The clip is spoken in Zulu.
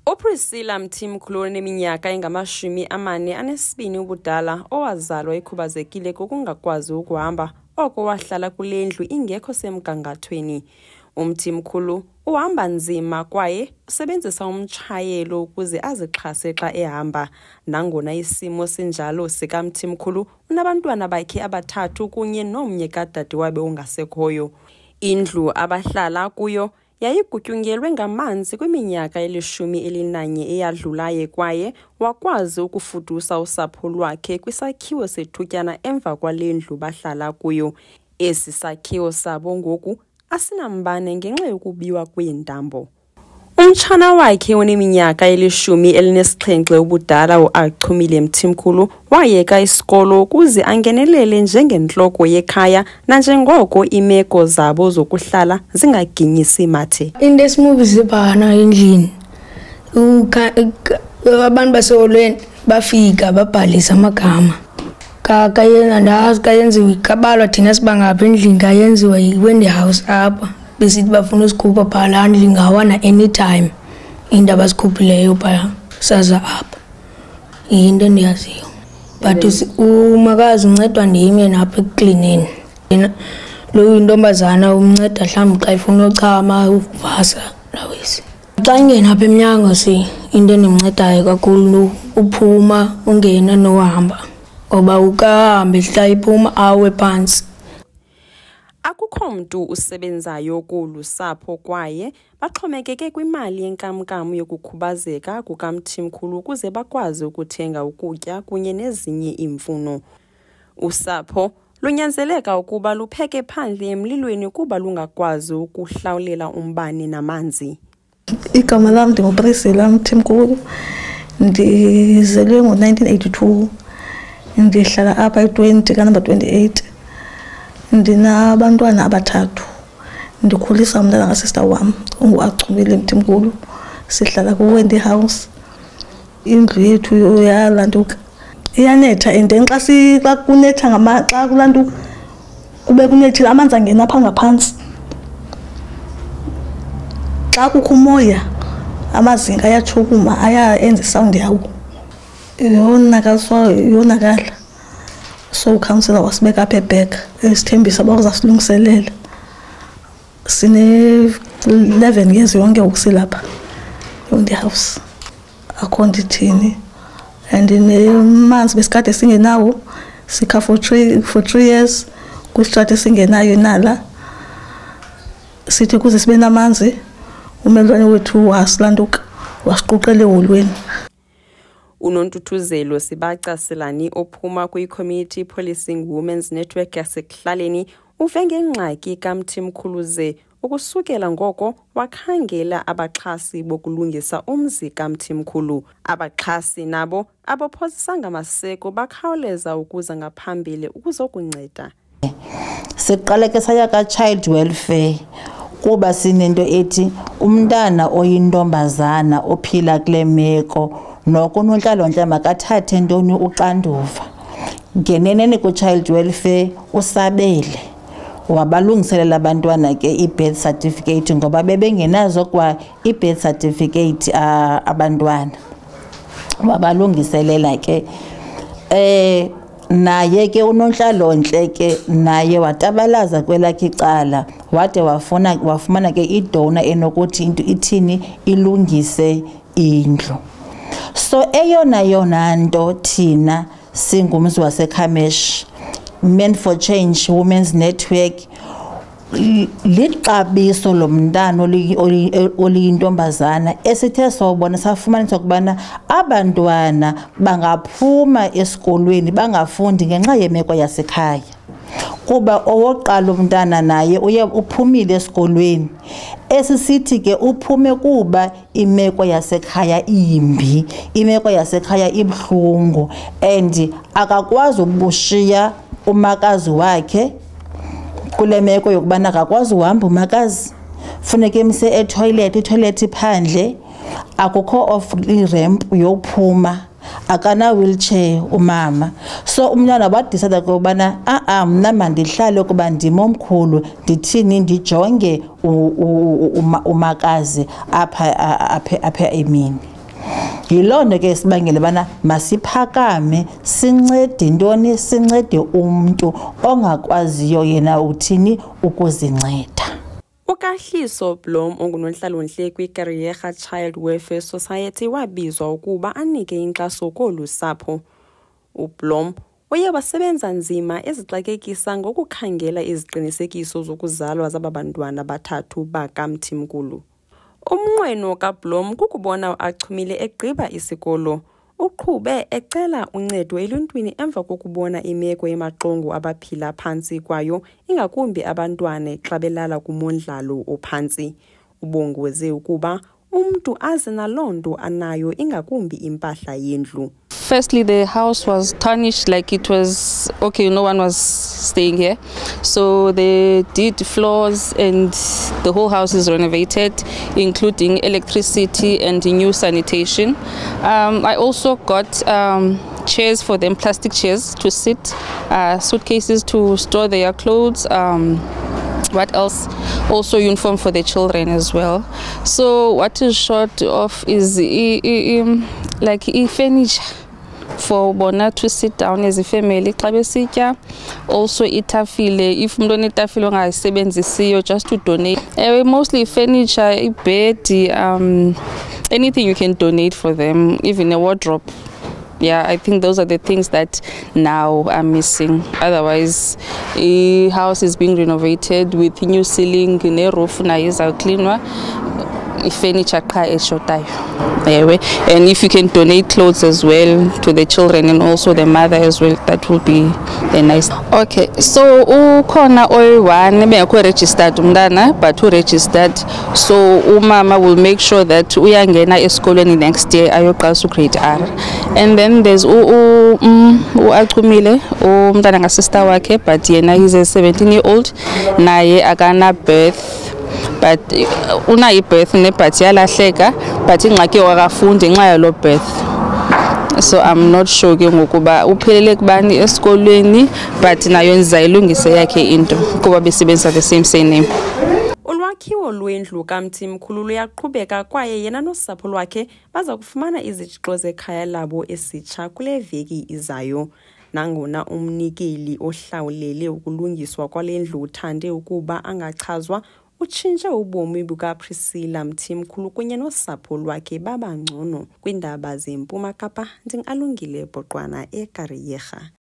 UPriscilla Mthimkhulu oneminyaka engama-42 ubudala owazalwa ekhubazekile ngokungakwazi ukuhamba oko wahlala kule ndlu ingekho semgangathweni. UMthimkhulu uhamba nzima kwaye usebenzisa umtshayelo ukuze azixhase xa ehamba. Nangona isimo sinjalo sikaMthimkhulu unabantwana bakhe abathathu kunye nomnye kadade wabe ongasekhoyo. Indlu abahlala kuyo yayigutyungelwe ngamanzi kwiminyaka eli-11 eyadlulayo kwaye wakwazi ukufudusa usapho lwakhe kwisakhiwo sethutyana emva kwale ndlu bahlala kuyo. Esi sakhiwo sabo ngoku asinambane ngenxa yokubiwa kweentambo. Umtshana wakhe oneminyaka eli-17 ubudala uAchumile Mthimkhulu wayeka isikolo ukuze angenelele njengentloko yekhaya nanjengoko imeko zabo zokuhlala zingaginyisi mathe. Into esimuvi zibhana endlini abantu baseholweni bafika babhalisa amagama kayenziwa ikabalwa thina sibangapha endlini kayenziwa yiWendy House apha besithi bafuna usikhupha phala ndingawana anytime into abasikhuphileyo phaya saza apha into endiyaziyo but umakazi uncedwa ndim yena apha eklinini lo intombazana umnceda mhlawumbi xa ifuna uchama uvasa nawesi xa ingena apha emnyango into endimncedayo kakhulu uphuma ungena nohamba ngoba ukahambe hla iphuma awe phantsi. Akukho mntu usebenzayo kolu sapho kwaye baxhomekeke kwimali yenkamnkam yokukhubazeka kukaMthimkhulu ukuze bakwazi ukuthenga ukutya kunye nezinye iimfuno. Usapho lunyanzeleka ukuba lupheke phandle emlilweni kuba lungakwazi ukuhlawulela umbane namanzi. Igama lam ndinguPriscilla Mthimkhulu, ndizelwe ngo-1982, ndihlala apha i-20 kanumber 28. Ndinabantwana abathathu, ndikhulisa umntana kasista wam unguAchumile Mthimkhulu. Sihlala kuWendy House, indlu yethu yalantuka iyanetha and xa kunetha xa kulantuka kube kunethile amanzi angena apha ngaphantsi. Xa kukho umoya amazinga ayatshukuma enza isound yawo yonakala. So uCouncillor wasibeka apha eBheka esithembisa uba uzasilungiselela. Sine-11 years yonke ukusilapha eWendy House akho ndithini and nemanzi besikade singenawo sikha for 3 years kwistrate singenayo nala sithi kuze sibe namanzi. Umelwane wethu wasilantuka wasiquqela eholweni. UNontuthuzelo Sibaca Silani ophuma kwi-Community Policing Women's Network yasekuhlaleni uve ngengxaki kaMthimkhulu ze ukusukela ngoko wakhangela abaxhasi bokulungisa umzi kaMthimkhulu. Abaxhasi nabo abophosisanga amaseko bakhawuleza ukuza ngaphambili ukuzokunceda. Siqale ke saya ka-child welfare kuba sinento ethi umntana oyintombazana ophila kule meko noko unontlalontle makathathe ntoni uxanduva. Ngeneneni ku-child welfare usabele wabalungiselela abantwana ke i-birth certificate ngoba bebengenazo kwa i-birth certificate abantwana wabalungiselela ke naye ke unontlalontle ke naye watabalaza kwelakhe icala wade wafumana ke idona enokuthi into ithini ilungise indlu. So eyona nto thina singumzi waseKhamesh Men for Change Women's Network lixabiso lomntana oliyintombazana esithe sobona safumanisa ukubana abantwana bangaphuma esikolweni bangafundi ngenxa yemeko yasekhaya. Kuba owoqala umntana naye uye uphumile esikolweni esisithi ke uphume kuba imeko yasekhaya imbi, imeko yasekhaya ibhlungu and akakwazi ukubushiya umakazi wakhe kule meko yokubana akakwazi uhamba umakazi funeke emse etoilet phandle akukho off ramp yokuphuma akana wheelchair umama. So umntana wadicide ukubana mna mandihlale kuba ndimomkhulu ndithini ndijonge umakazi apha emini. Yiloo nto ke sibangele bana masiphakame sincede umuntu ongakwaziyo yena uthini ukuzinceda. UKahliso Blom ongunonhlalonhle kwiKariyerha Child Welfare Society wabizwa ukuba anike inkxaso kolu sapho. UBlom uye wasebenza nzima ezixakekisa ngokukhangela iziqinisekiso zokuzalwa zabantwana bathathu bakamthimkhulu. Umnqweno kaBlom kukubona Achumile egqiba isikolo. Uqhube ecela uncedo eluntwini emva kokubona imeko yemaxongo abaphila phantsi kwayo, ingakumbi abantwana xa belala kumondlalo ophantsi. Ubongoze ukuba umntu aze naloo nto anayo, ingakumbi impahla yendlu. Firstly, the house was tarnished, like it was okay, no one was staying here. So they did floors and the whole house is renovated, including electricity and new sanitation. I also got chairs for them, plastic chairs to sit, suitcases to store their clothes. What else? Also uniform for the children as well. So what is short of is like furniture for bona to sit down as a family xa besitya. Also itafile, if umuntu onetafile ongayisebenzisiyo, just to donate. Mostly furniture, bed, anything you can donate for them, even a wardrobe. Yeah, I think those are the things that now are missing. Otherwise, the house is being renovated with new ceiling, ne roof na iza cleanwa. Furniture qa eshotayo. And if you can donate clothes as well to the children and also the mother as well, that will be nice. Okay, so ukhona oyi-1 bengekho registered umntana, but registered. So umama will make sure that uyangena esikolweni next year ayoqalisa grade R. And then there's Achumile, umntana ngasister wakhe, but yena he's a 17-year-old, naye akana birth. But unayi birth but yalahleka, but ingxaki wakafundi ngenxa yalo birth. So I'm not sure ke ngokuba uphelele kubani esikolweni, but nayo nizayilungise yakhe into kuba besebenzisa the same surname. Ulwakhiwo lwendlu kamthimkhulu luyaqhubeka kwaye yena nosapho lwakhe baza kufumana izitshixo zekhaya labo esitsha kule veki izayo. Nangona umnikeli ohlawulele ukulungiswa kwale ndlu uthande ukuba angachazwa, utshintshe ubomi bukaPriscilla Mthimkhulu kunye nosapho lwakhe baba ngcono kwiindaba zeMpuma Kapa. Ndingalungile Bhoqwana eKariyerha.